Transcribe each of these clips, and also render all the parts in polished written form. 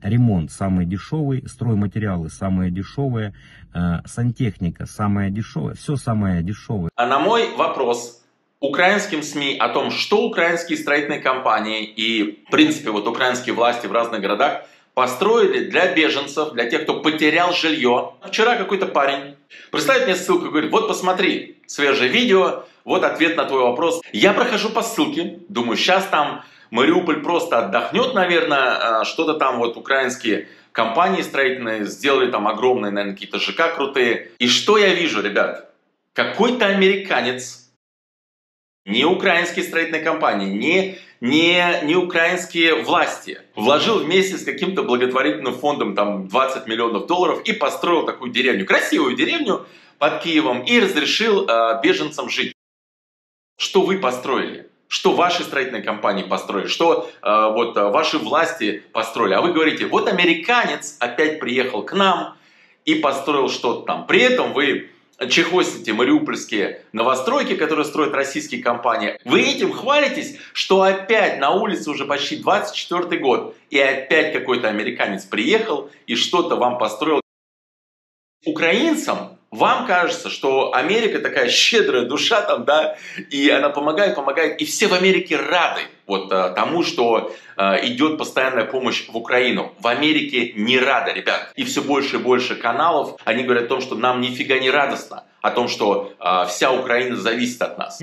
ремонт самый дешевый, стройматериалы самые дешевые, сантехника самая дешевая, все самое дешевое. А на мой вопрос украинским СМИ о том, что украинские строительные компании и, в принципе, вот украинские власти в разных городах построили для беженцев, для тех, кто потерял жилье. Вчера какой-то парень присылает мне ссылку и говорит: вот посмотри, свежее видео, вот ответ на твой вопрос. Я прохожу по ссылке, думаю, сейчас там Мариуполь просто отдохнет, наверное, что-то там вот украинские компании строительные сделали там огромные, наверное, какие-то ЖК крутые. И что я вижу, ребят? Какой-то американец, не украинские строительные компании, не украинские власти вложил вместе с каким-то благотворительным фондом там 20 миллионов долларов и построил такую деревню, красивую деревню под Киевом, и разрешил беженцам жить. Что вы построили? Что ваши строительные компании построили? Что ваши власти построили? А вы говорите: вот американец опять приехал к нам и построил что-то там. При этом вы чехостите мариупольские новостройки, которые строят российские компании. Вы этим хвалитесь, что опять на улице уже почти 24-й год, и опять какой-то американец приехал и что-то вам построил. Украинцам вам кажется, что Америка такая щедрая душа там, да, и она помогает, и все в Америке рады вот тому, что идет постоянная помощь в Украину. В Америке не рады, ребят. И все больше и больше каналов, они говорят о том, что нам нифига не радостно, о том, что вся Украина зависит от нас.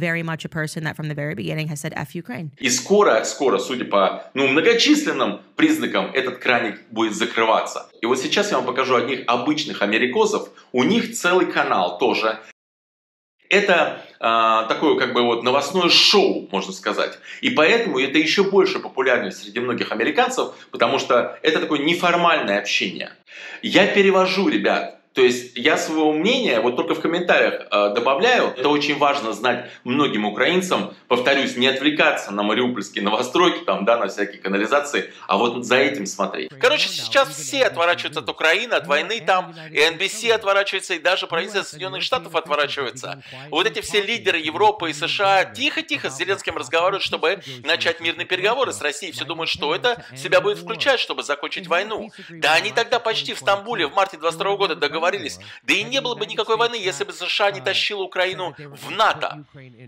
И скоро, судя по многочисленным признакам, этот краник будет закрываться. И вот сейчас я вам покажу одних обычных америкосов. У них целый канал тоже. Это такое как бы вот новостное шоу, можно сказать. И поэтому это еще больше популярность среди многих американцев, потому что это такое неформальное общение. Я перевожу, ребят. То есть я своего мнения вот только в комментариях добавляю. Это очень важно знать многим украинцам. Повторюсь, не отвлекаться на мариупольские новостройки, там, да, на всякие канализации, а вот за этим смотреть. Короче, сейчас все отворачиваются от Украины, от войны там, и NBC отворачивается, и даже правительство Соединенных Штатов отворачивается. Вот эти все лидеры Европы и США тихо-тихо с Зеленским разговаривают, чтобы начать мирные переговоры с Россией. Все думают, что это себя будет включать, чтобы закончить войну. Да они тогда почти в Стамбуле в марте 22 года договорились. Да и не было бы никакой войны, если бы США не тащила Украину в НАТО.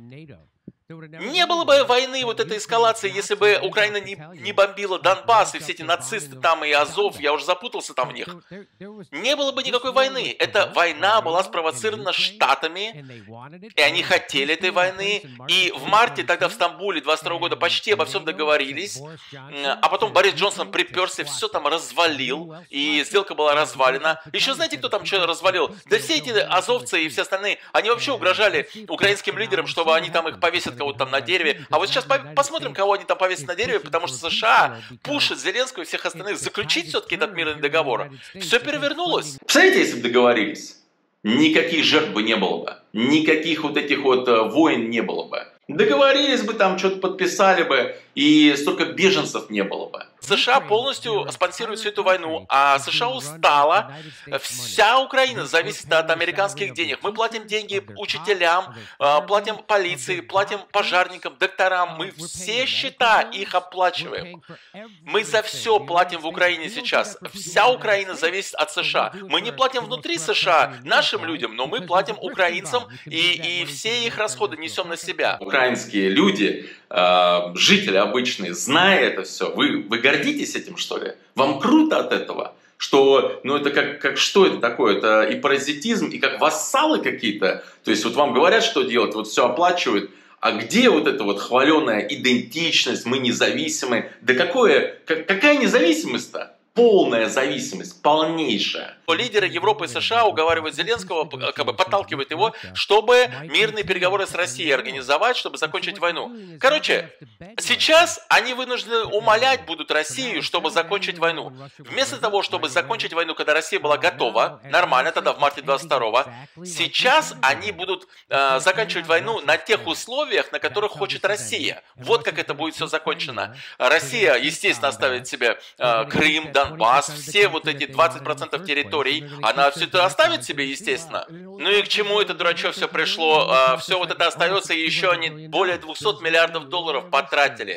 Не было бы войны, вот этой эскалации, если бы Украина не бомбила Донбасс и все эти нацисты там и Азов, я уже запутался там в них. Не было бы никакой войны. Эта война была спровоцирована Штатами, и они хотели этой войны. И в марте тогда в Стамбуле 22 года почти обо всем договорились, а потом Борис Джонсон приперся, все там развалил, и сделка была развалена. Еще знаете, кто там что развалил? Да все эти азовцы и все остальные, они вообще угрожали украинским лидерам, чтобы они там их повесят кого-то там на дереве. А вот сейчас посмотрим, кого они там повесят на дереве, потому что США пушат Зеленского и всех остальных заключить все-таки этот мирный договор. Все перевернулось. Представляете, если бы договорились, никаких жертв бы не было бы. Никаких вот этих вот войн не было бы. Договорились бы там, что-то подписали бы, и столько беженцев не было бы. США полностью спонсируют всю эту войну, а США устала. Вся Украина зависит от американских денег. Мы платим деньги учителям, платим полиции, платим пожарникам, докторам. Мы все счета их оплачиваем. Мы за все платим в Украине сейчас. Вся Украина зависит от США. Мы не платим внутри США нашим людям, но мы платим украинцам, и все их расходы несем на себя. Украинские люди, жители обычные, зная это все, вы гордитесь этим, что ли? Вам круто от этого? Что, это как что это такое? Это и паразитизм, и как вассалы какие-то. То есть вот вам говорят, что делать, вот все оплачивают. А где вот эта вот хваленая идентичность, мы независимы? Да какая независимость-то? Полная зависимость, полнейшая. Лидеры Европы и США уговаривают Зеленского, как бы подталкивают его, чтобы мирные переговоры с Россией организовать, чтобы закончить войну. Короче, сейчас они вынуждены умолять будут Россию, чтобы закончить войну. Вместо того, чтобы закончить войну, когда Россия была готова, нормально, тогда в марте 22-го, сейчас они будут заканчивать войну на тех условиях, на которых хочет Россия. Вот как это будет все закончено. Россия, естественно, оставит себе Крым, Донбасс, все вот эти 20% территорий, она все это оставит себе, естественно. Ну и к чему это дурачок все пришло? Все вот это остается, и еще они более 200 миллиардов долларов потратили.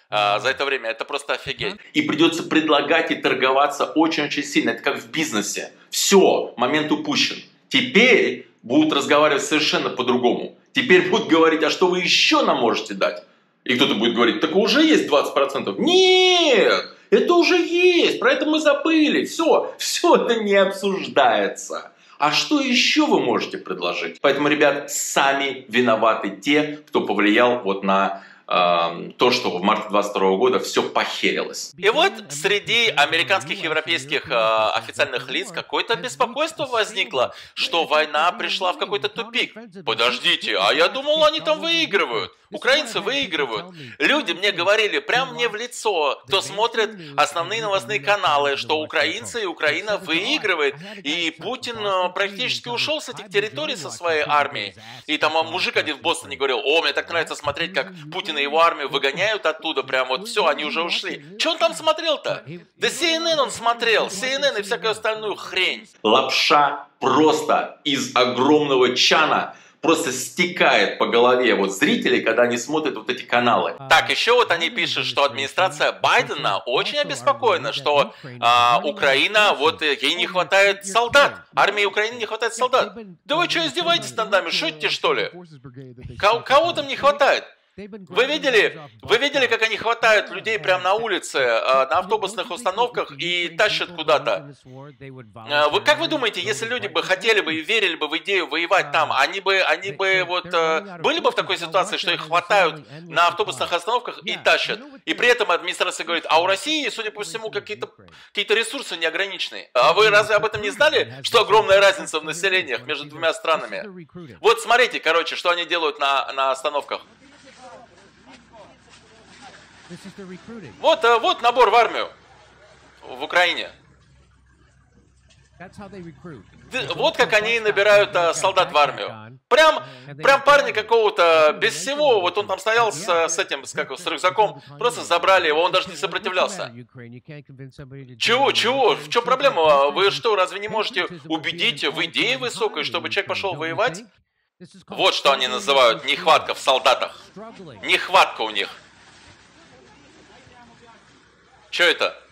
за это время. Это просто офигеть. И придется предлагать и торговаться очень-очень сильно. Это как в бизнесе. Все, момент упущен. Теперь будут разговаривать совершенно по-другому. Теперь будут говорить, а что вы еще нам можете дать? И кто-то будет говорить, так уже есть 20%. Нет, это уже есть, про это мы забыли. Все это не обсуждается. А что еще вы можете предложить? Поэтому, ребят, сами виноваты те, кто повлиял вот на то, что в марте 22 года все похерилось. И вот среди американских и европейских официальных лиц какое-то беспокойство возникло, что война пришла в какой-то тупик. Подождите, а я думал, они там выигрывают. Украинцы выигрывают. Люди мне говорили прямо мне в лицо, кто смотрит основные новостные каналы, что украинцы и Украина выигрывает. И Путин практически ушел с этих территорий со своей армией. И там мужик один в Бостоне говорил, о, мне так нравится смотреть, как Путин и его армию выгоняют оттуда, прям вот все, они уже ушли. Че он там смотрел-то? Да CNN он смотрел, CNN и всякую остальную хрень. Лапша просто из огромного чана просто стекает по голове вот зрителей, когда они смотрят вот эти каналы. Так, еще вот они пишут, что администрация Байдена очень обеспокоена, что Украина, вот ей не хватает солдат. Армии Украины не хватает солдат. Да вы что, издеваетесь над нами? Шутите, что ли? Кого там не хватает? Вы видели, как они хватают людей прямо на улице, на автобусных установках и тащат куда-то? Как вы думаете, если люди бы хотели бы и верили бы в идею воевать там, они бы вот были бы в такой ситуации, что их хватают на автобусных остановках и тащат? И при этом администрация говорит, а у России, судя по всему, какие-то ресурсы неограниченные. А вы разве об этом не знали, что огромная разница в населениях между двумя странами? Вот смотрите, короче, что они делают на остановках. Вот набор в армию в Украине. Вот как они набирают солдат в армию. Прям парня какого-то, без всего, вот он там стоял с рюкзаком, просто забрали его, он даже не сопротивлялся. Чего? В чем проблема? Вы что, разве не можете убедить в идее высокой, чтобы человек пошел воевать? Вот что они называют нехватка в солдатах. Нехватка у них. Что это?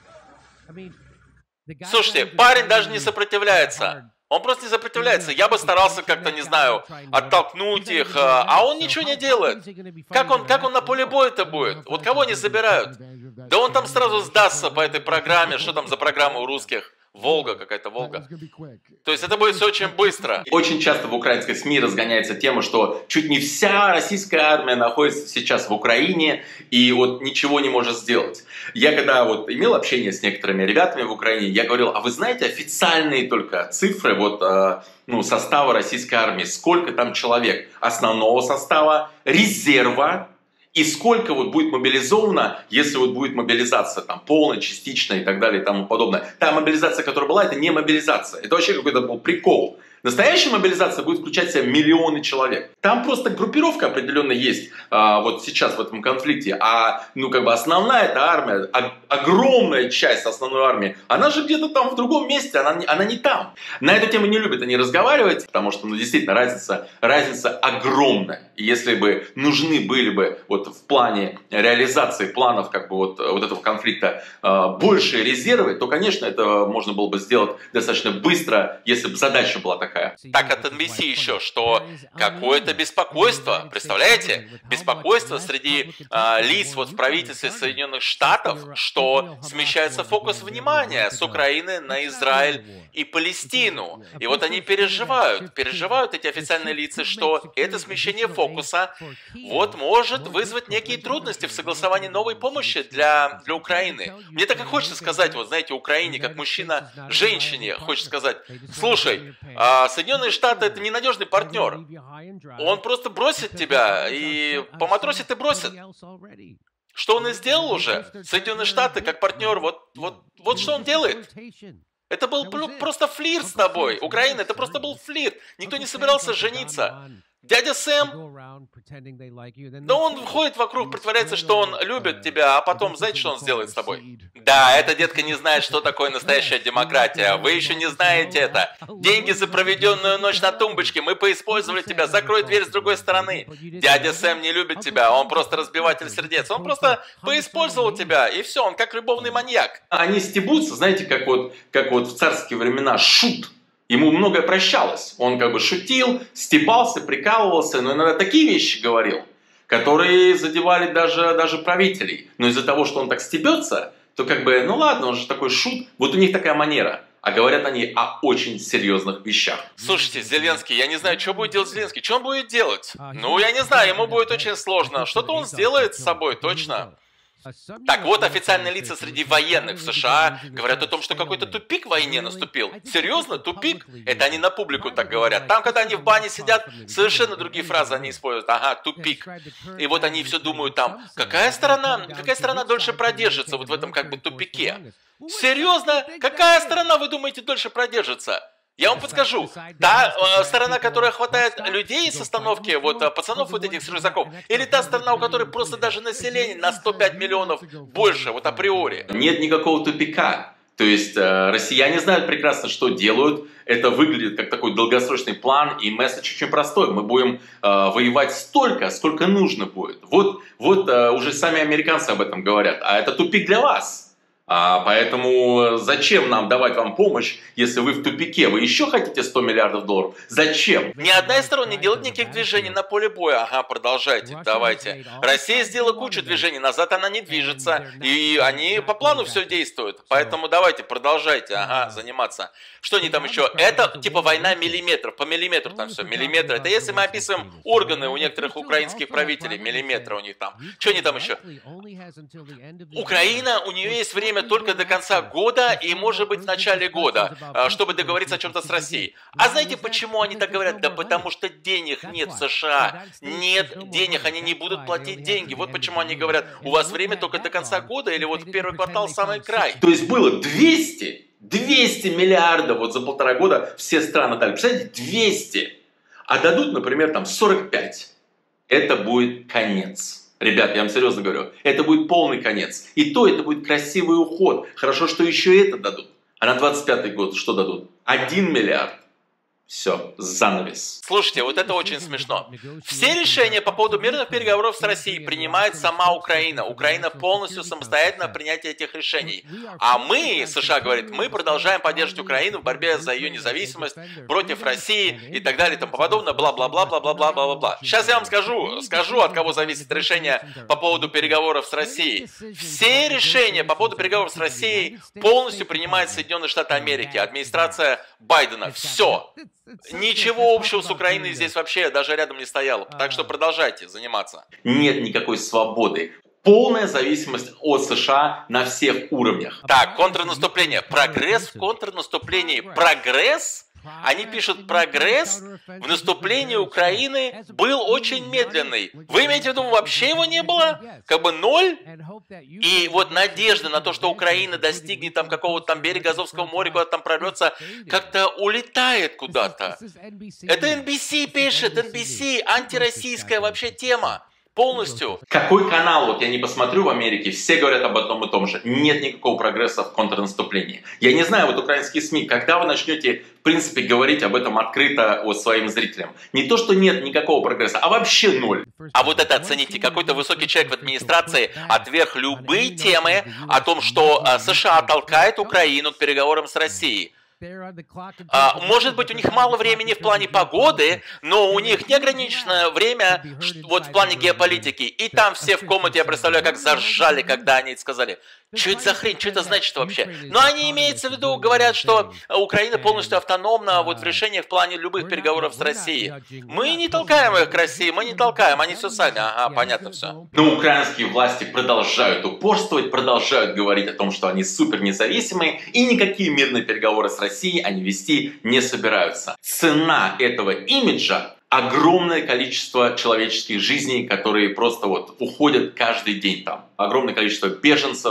Слушайте, парень даже не сопротивляется. Он просто не сопротивляется. Я бы старался как-то, не знаю, оттолкнуть их, а он ничего не делает. Как он на поле боя-то будет? Вот кого они забирают? Да он там сразу сдастся по этой программе. Что там за программа у русских? Волга какая-то, Волга. То есть это будет все очень быстро. Очень часто в украинской СМИ разгоняется тема, что чуть не вся российская армия находится сейчас в Украине и вот ничего не может сделать. Я когда вот имел общение с некоторыми ребятами в Украине, я говорил, а вы знаете официальные только цифры вот, состава российской армии? Сколько там человек основного состава, резерва? И сколько вот будет мобилизовано, если вот будет мобилизация там полная, частичная и так далее и тому подобное. Та мобилизация, которая была, это не мобилизация. Это вообще какой-то был прикол. Настоящая мобилизация будет включать в себя миллионы человек. Там просто группировка определенно есть вот сейчас в этом конфликте. А основная эта армия, огромная часть основной армии, она же где-то там в другом месте, она не там. На эту тему не любят они разговаривать, потому что действительно разница огромная. И если бы нужны были бы вот в плане реализации планов вот этого конфликта большие резервы, то, конечно, это можно было бы сделать достаточно быстро, если бы задача была такая. Так от NBC еще, что какое-то беспокойство, представляете? Беспокойство среди лиц вот в правительстве Соединенных Штатов, что смещается фокус внимания с Украины на Израиль и Палестину. И вот они переживают эти официальные лица, что это смещение фокуса вот может вызвать некие трудности в согласовании новой помощи для Украины. Мне так и хочется сказать, вот знаете, Украине, как мужчина женщине, хочется сказать, слушай, Соединенные Штаты это ненадежный партнер. Он просто бросит тебя и поматросит и бросит. Что он и сделал уже. Соединенные Штаты как партнер, вот что он делает. Это был просто флирт с тобой. Украина, это просто был флирт. Никто не собирался жениться. Дядя Сэм, да он ходит вокруг, притворяется, что он любит тебя, а потом, знаете, что он сделает с тобой? Да, эта детка не знает, что такое настоящая демократия. Вы еще не знаете это. Деньги за проведенную ночь на тумбочке. Мы поиспользовали тебя. Закрой дверь с другой стороны. Дядя Сэм не любит тебя. Он просто разбиватель сердец. Он просто поиспользовал тебя. И все, он как любовный маньяк. Они стебутся, знаете, как вот в царские времена шут. Ему многое прощалось. Он как бы шутил, стебался, прикалывался, но иногда такие вещи говорил, которые задевали даже правителей. Но из-за того, что он так стебется, то как бы, ну ладно, он же такой шут. Вот у них такая манера. А говорят они о очень серьезных вещах. Слушайте, Зеленский, я не знаю, что будет делать Зеленский. Что он будет делать? Ну, я не знаю, ему будет очень сложно. Что-то он сделает с собой, точно. Так вот, официальные лица среди военных в США говорят о том, что какой-то тупик в войне наступил. Серьезно, тупик? Это они на публику так говорят. Там, когда они в бане сидят, совершенно другие фразы они используют. Ага, тупик. И вот они все думают там, какая сторона дольше продержится вот в этом как бы тупике? Серьезно? Какая сторона, вы думаете, дольше продержится? Я вам подскажу, та сторона, которая хватает людей из остановки, вот пацанов вот этих с рюкзаков, или та сторона, у которой просто даже население на 105 миллионов больше, вот априори. Нет никакого тупика. То есть россияне знают прекрасно, что делают. Это выглядит как такой долгосрочный план, и месседж очень простой. Мы будем воевать столько, сколько нужно будет. Вот уже сами американцы об этом говорят. А это тупик для вас. Поэтому зачем нам давать вам помощь, если вы в тупике? Вы еще хотите 100 миллиардов долларов? Зачем? Ни одна из сторон не делает никаких движений на поле боя. Ага, продолжайте, давайте. Россия сделала кучу движений, назад она не движется. И они по плану все действуют. Поэтому давайте, продолжайте, ага, заниматься. Что они там еще? Это типа война миллиметров, по миллиметру там все, миллиметры. Это если мы описываем органы у некоторых украинских правителей, миллиметры у них там. Что они там еще? Украина, у нее есть время только до конца года и, может быть, в начале года, чтобы договориться о чем-то с Россией. А знаете, почему они так говорят? Да потому что денег нет в США. Нет денег, они не будут платить деньги. Вот почему они говорят, у вас время только до конца года или вот первый квартал самый край. То есть было 200 миллиардов вот за 1,5 года все страны дали. Представляете, 200. А дадут, например, там 45. Это будет конец. Ребят, я вам серьезно говорю, это будет полный конец. И то это будет красивый уход. Хорошо, что еще это дадут. А на 25-й год что дадут? 1 миллиард. Все, занавес. Слушайте, вот это очень смешно. Все решения по поводу мирных переговоров с Россией принимает сама Украина. Украина полностью самостоятельно в принятии этих решений. А мы, США говорит, мы продолжаем поддерживать Украину в борьбе за ее независимость против России и так далее и тому подобное, бла-бла-бла-бла-бла-бла-бла-бла. Сейчас я вам скажу, от кого зависит решение по поводу переговоров с Россией. Все решения по поводу переговоров с Россией полностью принимает Соединенные Штаты Америки, администрация Байдена. Все. Ничего общего с Украиной здесь вообще даже рядом не стояло. Так что продолжайте заниматься. Нет никакой свободы. Полная зависимость от США на всех уровнях. Так, контрнаступление. Прогресс в контрнаступлении. Прогресс? Они пишут, прогресс в наступлении Украины был очень медленный. Вы имеете в виду, вообще его не было? Как бы ноль? И вот надежда на то, что Украина достигнет там какого-то там берега Азовского моря, куда-то там прорвется, как-то улетает куда-то. Это NBC пишет, NBC, антироссийская вообще тема. Полностью. Какой канал, вот я не посмотрю в Америке, все говорят об одном и том же. Нет никакого прогресса в контрнаступлении. Я не знаю, вот украинские СМИ, когда вы начнете, в принципе, говорить об этом открыто вот своим зрителям? Не то, что нет никакого прогресса, а вообще ноль. А вот это оцените, какой-то высокий человек в администрации отверг любые темы о том, что США толкает Украину к переговорам с Россией. Может быть, у них мало времени в плане погоды, но у них неограниченное время вот в плане геополитики. И там все в комнате, я представляю, как заржали, когда они сказали, что это за хрень, что это значит вообще? Но они имеются в виду, говорят, что Украина полностью автономна вот в решениях в плане любых переговоров с Россией. Мы не толкаем их к России, мы не толкаем, они все сами. Ага, понятно все. Но украинские власти продолжают упорствовать, продолжают говорить о том, что они супер независимые, и никакие мирные переговоры с Россией они вести не собираются. Цена этого имиджа — огромное количество человеческих жизней, которые просто вот уходят каждый день там. Огромное количество беженцев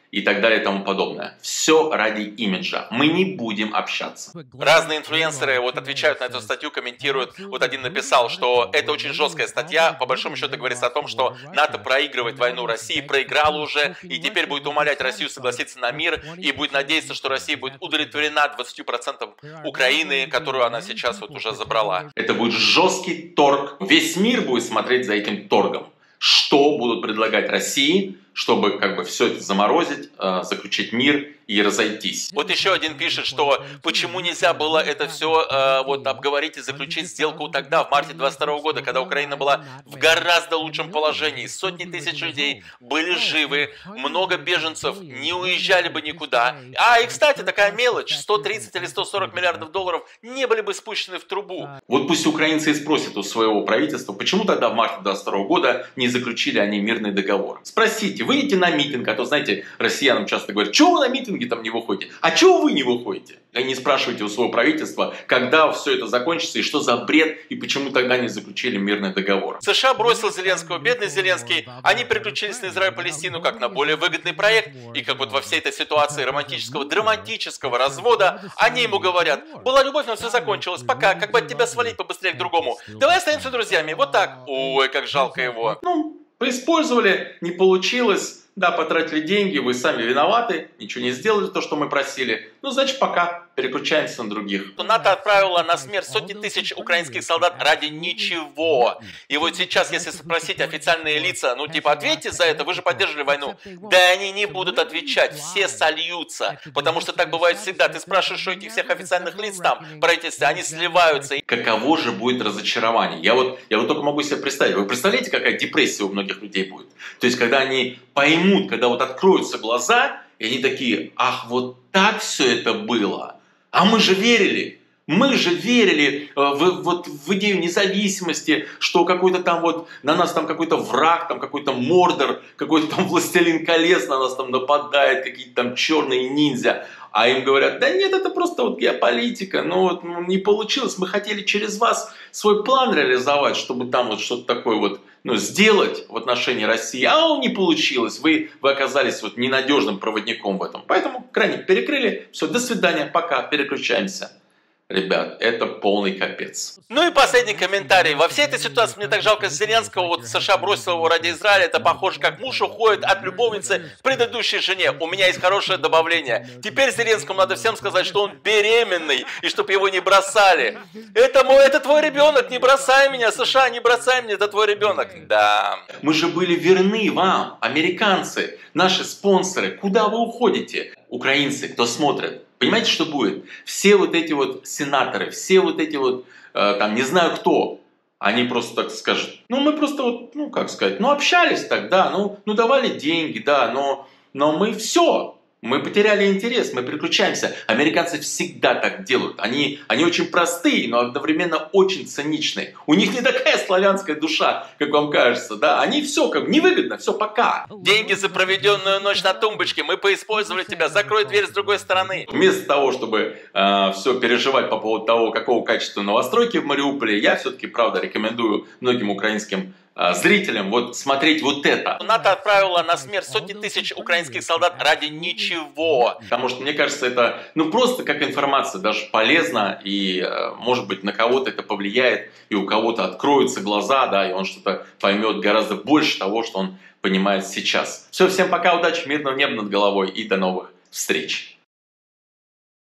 и так далее и тому подобное. Все ради имиджа. Мы не будем общаться. Разные инфлюенсеры вот отвечают на эту статью, комментируют. Вот один написал, что это очень жесткая статья. По большому счету говорится о том, что НАТО проигрывает войну России, проиграла уже, и теперь будет умолять Россию согласиться на мир, и будет надеяться, что Россия будет удовлетворена 20% Украины, которую она сейчас вот уже забрала. Это будет жесткий торг. Весь мир будет смотреть за этим торгом. Что будут предлагать России, чтобы как бы все это заморозить, заключить мир и разойтись. Вот еще один пишет, что почему нельзя было это все вот обговорить и заключить сделку тогда, в марте 22 года, когда Украина была в гораздо лучшем положении. Сотни тысяч людей были живы, много беженцев не уезжали бы никуда. И, кстати, такая мелочь, 130 или 140 миллиардов долларов не были бы спущены в трубу. Вот пусть украинцы и спросят у своего правительства, почему тогда в марте 22 года не заключили они мирный договор. Спросите, выйдите на митинг, а то, знаете, россиянам часто говорят, что вы на митинге там не выходите? А чего вы не выходите? И не спрашивайте у своего правительства, когда все это закончится и что за бред, и почему тогда не заключили мирный договор. США бросил Зеленского, бедный Зеленский, они переключились на Израиль-Палестину как на более выгодный проект, и как вот во всей этой ситуации романтического, драматического развода, они ему говорят, была любовь, но все закончилось, пока, как бы от тебя свалить побыстрее к другому, давай останемся друзьями, вот так, ой, как жалко его. Ну, поиспользовали, не получилось. Да, потратили деньги, вы сами виноваты, ничего не сделали, то, что мы просили. Ну, значит, пока переключаемся на других. НАТО отправило на смерть сотни тысяч украинских солдат ради ничего. И вот сейчас, если спросить официальные лица, ну, типа, ответьте за это, вы же поддерживали войну. Да они не будут отвечать, все сольются. Потому что так бывает всегда. Ты спрашиваешь у этих всех официальных лиц там, правительства, они сливаются. Каково же будет разочарование? Я вот только могу себе представить. Вы представляете, какая депрессия у многих людей будет? То есть, когда они поймут, когда вот откроются глаза, и они такие, ах, вот так все это было. А мы же верили в идею независимости, что какой-то там вот, на нас там какой-то враг, там какой-то Мордор, какой-то там Властелин колец на нас там нападает, какие-то там черные ниндзя. А им говорят, да нет, это просто вот геополитика, ну не получилось, мы хотели через вас свой план реализовать, чтобы там вот что-то такое вот, сделать в отношении России, а не получилось, вы оказались вот ненадежным проводником в этом. Поэтому краник перекрыли, все, до свидания, пока, переключаемся. Ребят, это полный капец. Ну и последний комментарий. Во всей этой ситуации мне так жалко Зеленского. Вот США бросил его ради Израиля. Это похоже, как муж уходит от любовницы к предыдущей жене. У меня есть хорошее добавление. Теперь Зеленскому надо всем сказать, что он беременный. И чтобы его не бросали. Это твой ребенок. Не бросай меня, США, не бросай меня. Это твой ребенок. Да. Мы же были верны вам, американцы, наши спонсоры. Куда вы уходите? Украинцы, кто смотрит. Понимаете, что будет? Все вот эти вот сенаторы, все вот эти вот, там, не знаю кто, они просто так скажут, мы просто вот, общались тогда, давали деньги, да, но мы все. Мы потеряли интерес, мы переключаемся. Американцы всегда так делают. Они очень простые, но одновременно очень циничные. У них не такая славянская душа, как вам кажется. Да? Они все как невыгодно, все пока. Деньги за проведенную ночь на тумбочке. Мы поиспользовали тебя, закрой дверь с другой стороны. Вместо того, чтобы все переживать по поводу того, какого качества новостройки в Мариуполе, я все-таки, правда, рекомендую многим украинским зрителям вот смотреть вот это. НАТО отправило на смерть сотни тысяч украинских солдат ради ничего. Потому что, мне кажется, это просто как информация даже полезна, и может быть на кого-то это повлияет, и у кого-то откроются глаза, да, и он что-то поймет гораздо больше того, что он понимает сейчас. Все, всем пока, удачи, мирного неба над головой и до новых встреч.